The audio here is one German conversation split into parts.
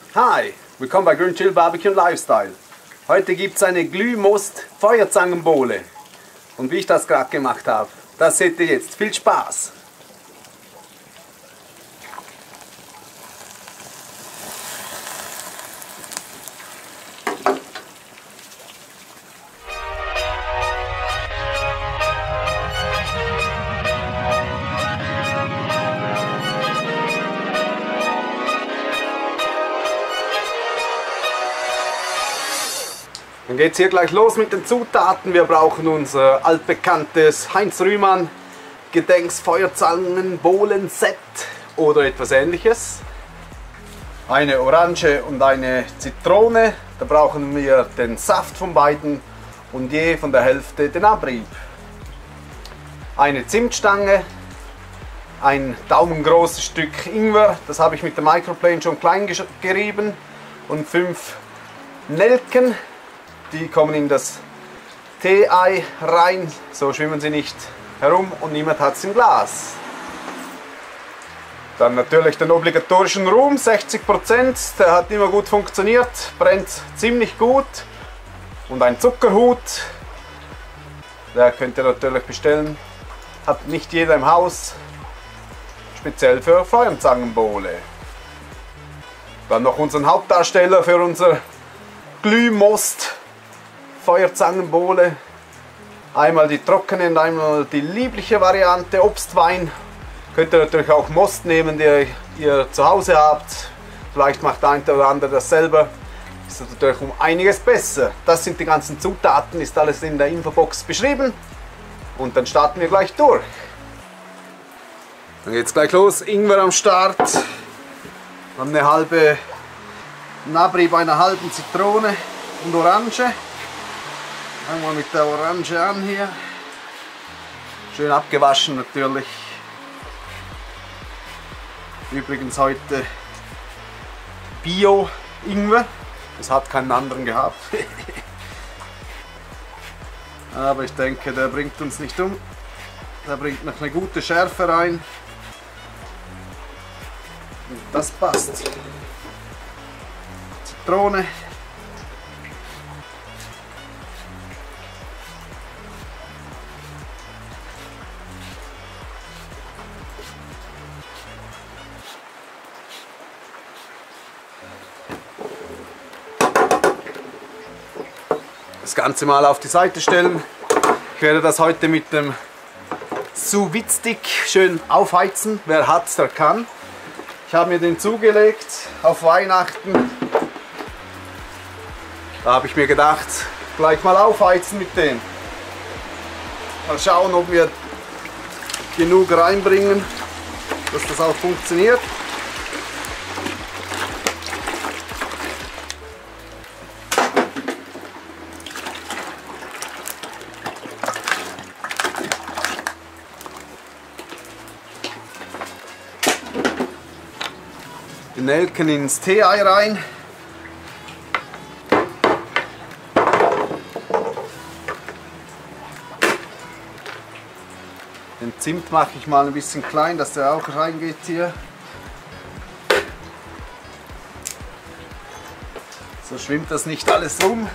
Hi, willkommen bei Grün Chill Barbecue Lifestyle. Heute gibt es eine Glühmost-Feuerzangenbowle. Und wie ich das gerade gemacht habe, das seht ihr jetzt. Viel Spaß! Dann geht es hier gleich los mit den Zutaten. Wir brauchen unser altbekanntes Heinz Rühmann Gedenks Feuerzangenbowlen-Set oder etwas ähnliches. Eine Orange und eine Zitrone. Da brauchen wir den Saft von beiden und je von der Hälfte den Abrieb. Eine Zimtstange, ein daumengroßes Stück Ingwer, das habe ich mit der Microplane schon klein gerieben, und 5 Nelken. Die kommen in das Tee-Ei rein, so schwimmen sie nicht herum und niemand hat es im Glas. Dann natürlich den obligatorischen Rum, 60%, der hat immer gut funktioniert, brennt ziemlich gut. Und ein Zuckerhut, der könnt ihr natürlich bestellen, hat nicht jeder im Haus, speziell für Feuerzangenbowle. Dann noch unseren Hauptdarsteller für unser Glühmost Feuerzangenbowle. Einmal die trockene und einmal die liebliche Variante, Obstwein. Könnt ihr natürlich auch Most nehmen, den ihr zu Hause habt. Vielleicht macht der eine oder andere das selber. Ist natürlich um einiges besser. Das sind die ganzen Zutaten, ist alles in der Infobox beschrieben. Und dann starten wir gleich durch. Dann geht es gleich los. Ingwer am Start. Dann einen Abrieb einer halben Zitrone und Orange. Fangen wir mit der Orange an hier. Schön abgewaschen natürlich. Übrigens heute Bio-Ingwer. Es hat keinen anderen gehabt. Aber ich denke, der bringt uns nicht um. Der bringt noch eine gute Schärfe rein. Und das passt. Zitrone. Das Ganze mal auf die Seite stellen. Ich werde das heute mit dem Sous-Vide-Stick schön aufheizen. Wer hat, der kann. Ich habe mir den zugelegt auf Weihnachten. Da habe ich mir gedacht, gleich mal aufheizen mit dem. Mal schauen, ob wir genug reinbringen, dass das auch funktioniert. Die Nelken ins Tee-Ei rein. Den Zimt mache ich mal ein bisschen klein, dass der auch reingeht hier. So schwimmt das nicht alles rum.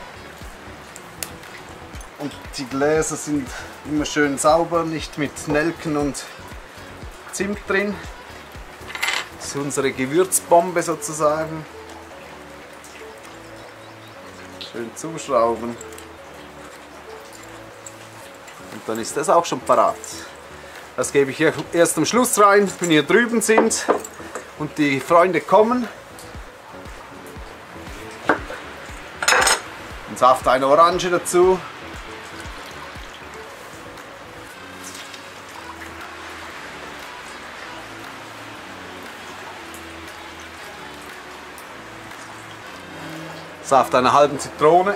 Und die Gläser sind immer schön sauber, nicht mit Nelken und Zimt drin. Das ist unsere Gewürzbombe sozusagen. Schön zuschrauben. Und dann ist das auch schon parat. Das gebe ich hier erst am Schluss rein, wenn wir drüben sind und die Freunde kommen. Ein Saft einer Orange dazu. Saft einer halben Zitrone.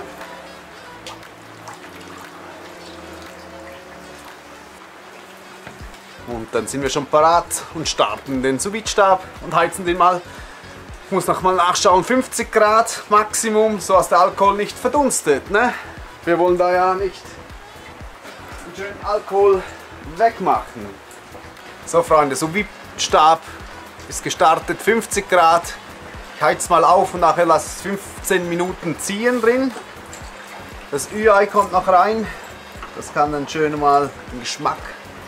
Und dann sind wir schon parat und starten den Sous-Vide-Stab und heizen den mal. Ich muss noch mal nachschauen, 50 Grad Maximum, so dass der Alkohol nicht verdunstet. Ne? Wir wollen da ja nicht den schönen Alkohol wegmachen. So Freunde, Sous-Vide-Stab ist gestartet, 50 Grad. Ich heiz mal auf und nachher lasse es 15 Minuten ziehen drin. Das Ü-Ei kommt noch rein. Das kann dann schön mal den Geschmack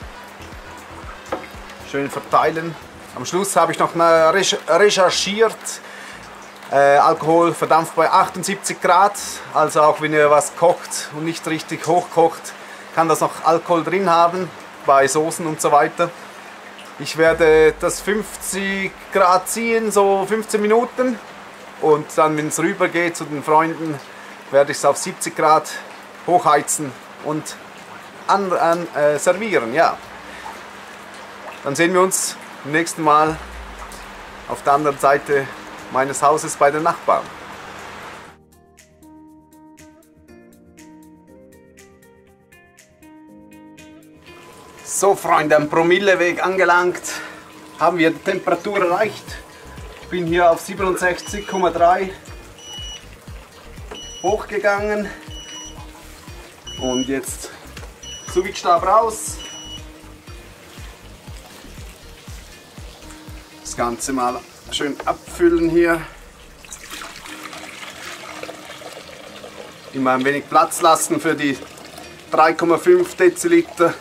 schön verteilen. Am Schluss habe ich noch recherchiert. Alkohol verdampft bei 78 Grad. Also auch wenn ihr was kocht und nicht richtig hochkocht, kann das noch Alkohol drin haben, bei Soßen und so weiter. Ich werde das 50 Grad ziehen, so 15 Minuten. Und dann, wenn es rüber geht zu den Freunden, werde ich es auf 70 Grad hochheizen und servieren. Ja. Dann sehen wir uns beim nächsten Mal auf der anderen Seite meines Hauses bei den Nachbarn. So Freunde, am Promilleweg angelangt, haben wir die Temperatur erreicht. Ich bin hier auf 67,3 hochgegangen und jetzt Sous-Vide-Stab raus. Das Ganze mal schön abfüllen hier. Immer ein wenig Platz lassen für die 3,5 Deziliter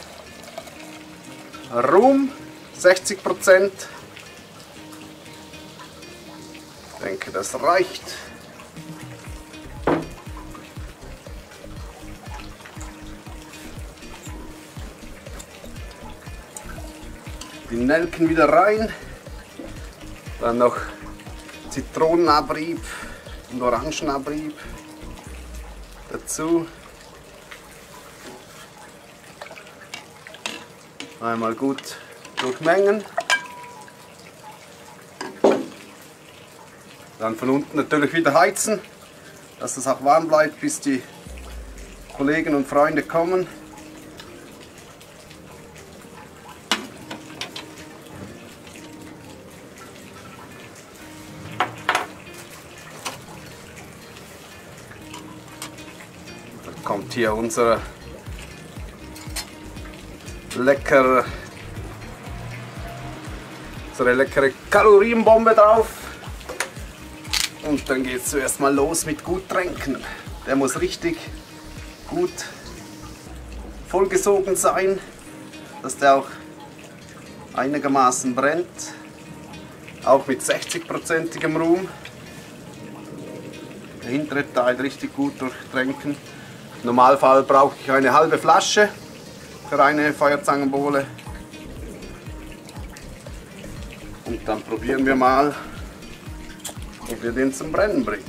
Rum, 60%. Ich denke, das reicht. Die Nelken wieder rein. Dann noch Zitronenabrieb und Orangenabrieb dazu. Einmal gut durchmengen. Dann von unten natürlich wieder heizen, dass es auch warm bleibt, bis die Kollegen und Freunde kommen. Da kommt hier unsere leckere Kalorienbombe drauf. Und dann geht es zuerst mal los mit gut tränken. Der muss richtig gut vollgesogen sein, dass der auch einigermaßen brennt. Auch mit 60%igem Rum. Der hintere Teil richtig gut durchtränken. Im Normalfall brauche ich eine halbe Flasche für eine Feuerzangenbowle. Und dann probieren wir mal, ob wir den zum Brennen bringen.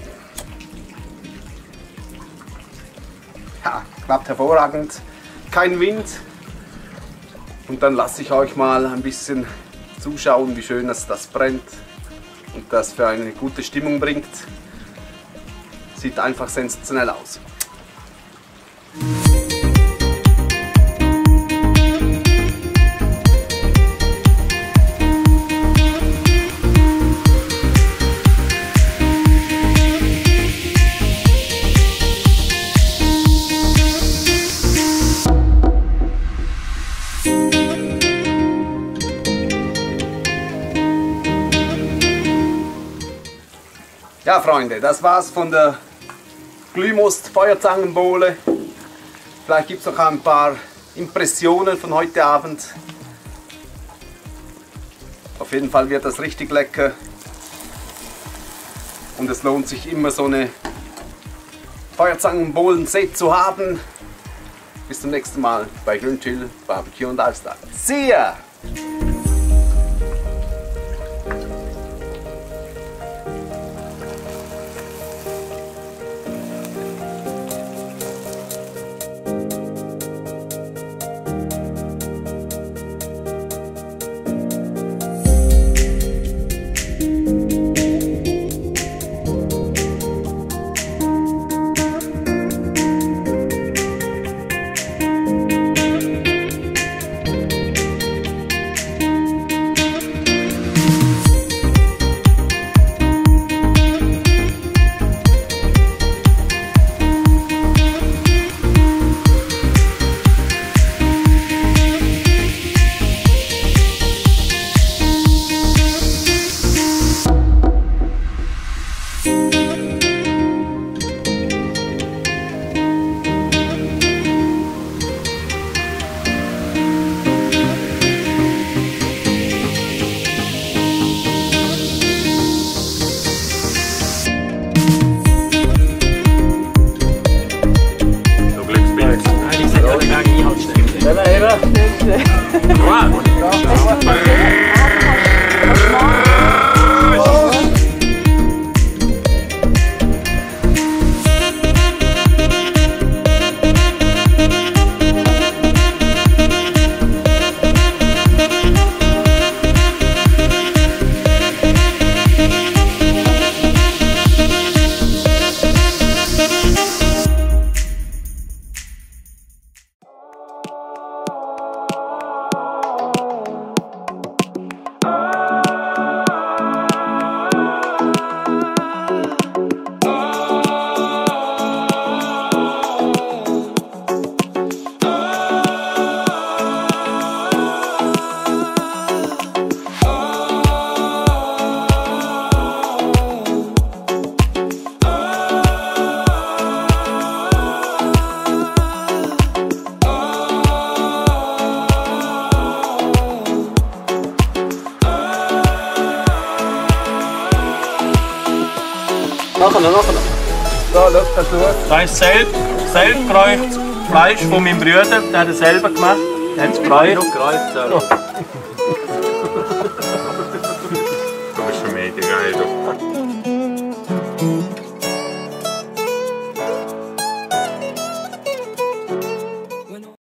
Ja, klappt hervorragend. Kein Wind. Und dann lasse ich euch mal ein bisschen zuschauen, wie schön das brennt und das für eine gute Stimmung bringt. Sieht einfach sensationell aus. Ja Freunde, das war's von der Glühmost Feuerzangenbowle. Vielleicht gibt es noch ein paar Impressionen von heute Abend. Auf jeden Fall wird das richtig lecker. Und es lohnt sich immer, so eine Feuerzangenbowlen-Set zu haben. Bis zum nächsten Mal bei Grillchill Barbecue und Lifestyle. See ya! Nachher. Da, schau, kannst du schauen. Das ist selbstgeräuchtes Fleisch von meinem Bruder. Der hat es selber gemacht. Der hat es geräucht. Du bist für mich, Digga.